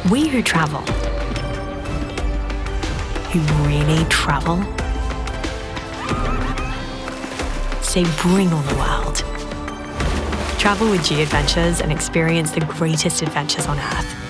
We who travel, who really travel, say bring on the world. Travel with G Adventures and experience the greatest adventures on Earth.